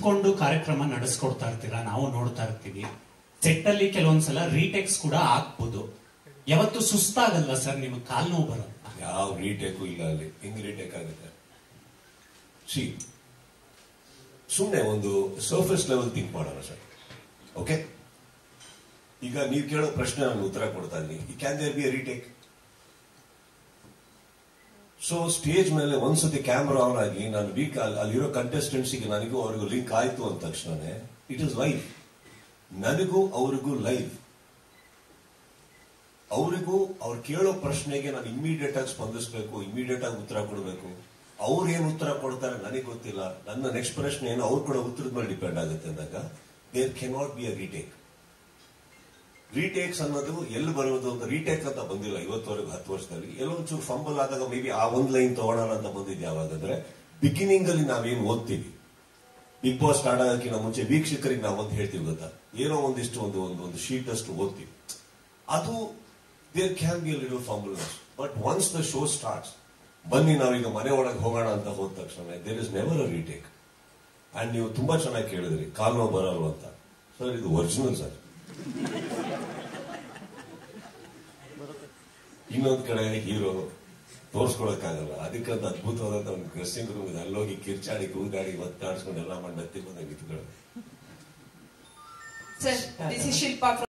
ಕೂತ್ಕೊಂಡು ಕಾರ್ಯಕ್ರಮ ನಡೆಸ್ಕೊಡ್ತಾ ಇರ್ತೀರಾ, ನಾವು ನೋಡ್ತಾ ಇರ್ತೀವಿ. ಸೆಟ್ ಅಲ್ಲಿ ಕೆಲವೊಂದ್ಸಲ ರೀಟೇಕ್ಸ್ ಕೂಡ ಆಗ್ಬೋದು. ಯಾವತ್ತು ಸುಸ್ತಾಗಲ್ಲ ಸರ್, ನಿಮ್ಗೆ ಕಾಲ್ ನೋವು ಬರಲ್ಲ? ಯಾವ ರೀಟೇಕು ಇಲ್ಲ ಅಲ್ಲಿ. ಹೆಂಗ್ ರೀಟೇಕ್ ಆಗುತ್ತೆ? ಸುಮ್ಮನೆ ಒಂದು ಸರ್ಫೇಸ್ ಲೆವೆಲ್ ಥಿಂಕ್ ಮಾಡೋಣ ಸರ್. ಓಕೆ, ಈಗ ನೀವು ಕೇಳೋ ಪ್ರಶ್ನೆ ನಾನು ಉತ್ತರ ಕೊಡ್ತಾ ಇದ್ದೀನಿ. Can there be a retake? So stage ಮೇಲೆ ಒಂದ್ಸತಿ ಕ್ಯಾಮ್ರಾ ಆನ್ ಆಗಿ ನಾನು ವೀಕ್ ಅಲ್ಲಿರೋ ಕಂಟೆಸ್ಟೆಂಟ್ಸ್ಗೆ ನನಗೂ ಅವ್ರಿಗೂ ಲಿಂಕ್ ಆಯ್ತು ಅಂದ ತಕ್ಷಣನೇ ಇಟ್ ಇಸ್ ಲೈವ್. ನನಗೂ ಅವ್ರಿಗೂ ಲೈವ್. ಅವರಿಗೂ ಅವ್ರು ಕೇಳೋ ಪ್ರಶ್ನೆಗೆ ನಾನು ಇಮಿಡಿಯೇಟ್ ಆಗಿ ಸ್ಪಂದಿಸಬೇಕು, ಇಮಿಡಿಯೇಟ್ ಆಗಿ ಉತ್ತರ ಕೊಡಬೇಕು. ಅವ್ರು ಏನ್ ಉತ್ತರ ಕೊಡ್ತಾರೆ ನನಗೆ ಗೊತ್ತಿಲ್ಲ, ನನ್ನ ನೆಕ್ಸ್ಟ್ ಪ್ರಶ್ನೆ ಏನು ಅವ್ರು ಕೊಡೋ ಉತ್ತರದ ಮೇಲೆ ಡಿಪೆಂಡ್ ಆಗುತ್ತೆ ಅಂದಾಗ there cannot be a retake. Retakes ಅನ್ನೋದು ಎಲ್ಲಿ ಬರೋದು ಅಂತ ರೀಟೇಕ್ ಅಂತ ಬಂದಿಲ್ಲ ಇವತ್ತವರೆಗೂ 10 ವರ್ಷದಲ್ಲಿ. ಎಲ್ಲೊಂಚೂರು ಫಂಬಲ್ ಆದಾಗ ಮೇ ಬಿ ಆ ಒಂದ್ ಲೈನ್ ತಗೊಳ್ಳೋಣ ಅಂತ ಬಂದಿದ್ದು ಯಾವಾಗಂದ್ರೆ ಬಿಗಿನಿಂಗ್ ಅಲ್ಲಿ ನಾವೇನು ಓದ್ತೀವಿ, ಬಿಗ್ ಬಾಸ್ ಸ್ಟಾರ್ಟ್ ಆಗೋಕ್ಕಿಂತ ಮುಂಚೆ ವೀಕ್ಷಕರಿಗೆ ನಾವು ಒಂದು ಹೇಳ್ತೀವಿ ಗೊತ್ತಾ, ಏನೋ ಒಂದಿಷ್ಟು ಒಂದು ಶೀಟ್ ಅಷ್ಟು ಓದ್ತೀವಿ. ಅದು there can be a little fumbleness. But once the show starts, ಬನ್ನಿ ನಾವೀಗ ಮನೆ ಒಳಗೆ ಹೋಗೋಣ ಅಂತ ಹೋದ ತಕ್ಷಣ there is never a retake. And ನೀವು ತುಂಬಾ ಚೆನ್ನಾಗಿ ಕೇಳಿದ್ರಿ ಕಾಲ್ ನೋವು ಬರಲ್ವ ಅಂತ. ಸರ್ ಇದು ಒರಿಜಿನಲ್ ಸರ್. ಇನ್ನೊಂದ್ ಕಡೆ ಹೀರೋ ತೋರ್ಸ್ಕೊಳಕ್ಕಾಗಲ್ಲ, ಅದಕ್ಕಂತ ಅದ್ಭುತವಾದಂತ ಒಂದು ಡ್ರೆಸ್ಸಿಂಗ್ ರೂಮ್ ಇದೆ. ಅಲ್ಲೋಗಿ ಕಿರ್ಚಾಡಿ ಕೂಗಾಡಿ ಒತ್ತಾಡ್ಸ್ಕೊಂಡು ಎಲ್ಲ ಮಾಡಿ ಬಂದ ನಿಂತ್ಕೊಳ್ಳೋದು.